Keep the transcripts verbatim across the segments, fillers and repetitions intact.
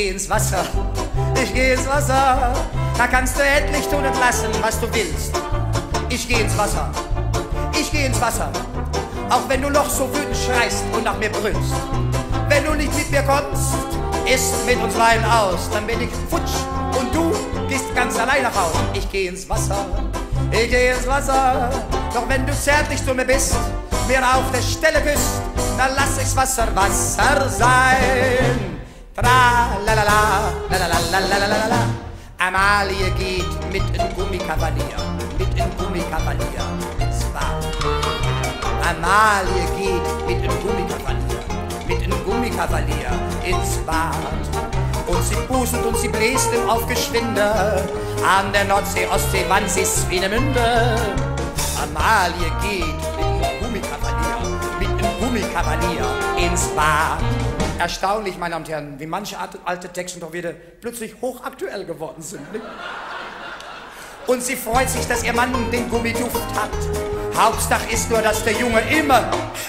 geh ins Wasser, ich geh ins Wasser. Da kannst du endlich tun und lassen, was du willst. Ich geh ins Wasser, ich geh ins Wasser. Auch wenn du noch so wütend schreist und nach mir brüllst. Wenn du nicht mit mir kommst, ist mit uns beiden aus. Dann bin ich futsch und du gehst ganz allein nach Hause. Ich geh ins Wasser, ich geh ins Wasser. Doch wenn du zärtlich zu mir bist, mir auf der Stelle küsst, dann lass ich's Wasser Wasser sein. Tra la la la la la la la la la la. Amalie geht mit in Gummikavalier, mit in Gummikavalier ins Bad. Amalie geht mit in Gummikavalier, mit in Gummikavalier ins Bad. Und sie buselt und sie bläst im Aufgeschwinde an der Nordsee, Ostsee, Wannsee, Swinemünde. Amalie geht mit in Gummikavalier, mit in Gummikavalier ins Bad. Erstaunlich, meine Damen und Herren, wie manche alte Texte doch wieder plötzlich hochaktuell geworden sind. Nicht? Und sie freut sich, dass ihr Mann den Gummiduft hat. Hauptsache ist nur, dass der Junge immer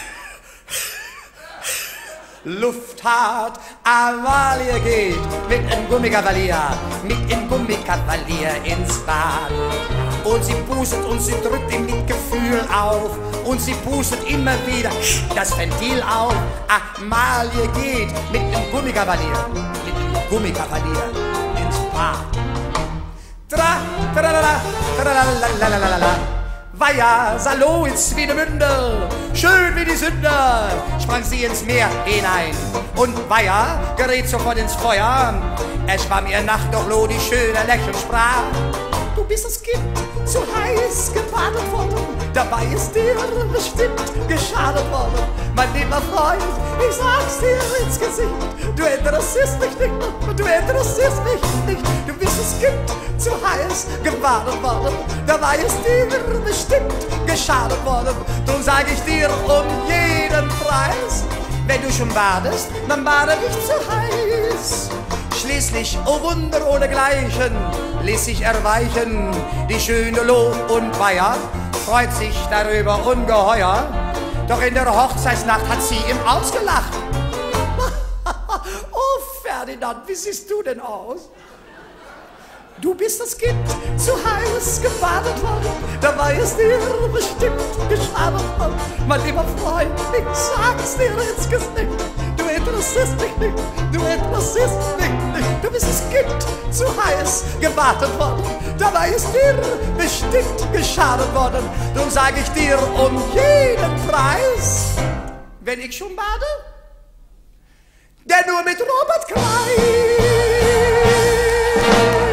Luft hat. Amalie geht mit in Gummikavalier, mit in Gummikavalier ins Bad. Und sie pustet und sie drückt ihm mit Gefühl auf. Und sie pustet immer wieder das Ventil auf. Amalie geht mit dem Gummikavalier, mit dem Gummikavalier ins Bad. Tra, tralala, tralalalala. Weiher, Salo ins Swinemünde, schön wie die Sünder, sprang sie ins Meer hinein. Und Weiher gerät sofort ins Feuer, er schwamm ihr nach durchloh, die schöne Lächeln sprach. Du bist das Kind zu heiß gebadet worden, dabei ist dir bestimmt geschadet worden. Mein lieber Freund, ich sag's dir ins Gesicht, du interessierst mich nicht, du interessierst mich nicht. Du bist das Kind zu heiß gebadet worden, dabei ist dir bestimmt geschadet worden. Drum sag ich dir um jeden Preis, wenn du schon badest, dann bade nicht zu heiß. Schließlich, oh Wunder ohnegleichen, ließ sich erweichen die schöne Lob und Weiher, freut sich darüber ungeheuer. Doch in der Hochzeitsnacht hat sie ihm ausgelacht. Oh Ferdinand, wie siehst du denn aus? Du bist das Kind zu heiß gebadet worden, dabei ist dir bestimmt geschadet worden. Mein lieber Freund, ich sag's dir ins Gesicht, du interessierst mich nicht, du interessierst mich nicht. Du bist das Kind zu heiß gebadet worden, dabei ist dir bestimmt geschadet worden. Drum sag ich dir um jeden Preis, wenn ich schon bade, der nur mit Robert Klein.